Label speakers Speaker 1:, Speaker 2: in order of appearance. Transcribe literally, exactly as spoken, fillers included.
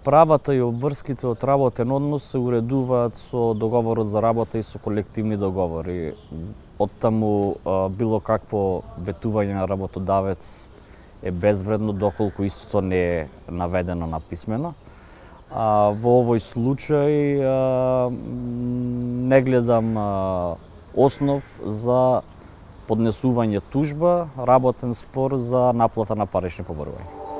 Speaker 1: Правата и обврските од работен однос се уредуваат со договорот за работа и со колективни договори. Оттаму било какво ветување на работодавец е безвредно доколку истото не е наведено на писмено. А, во овој случај а, не гледам а, основ за поднесување тужба, работен спор за наплата на парични побарувања.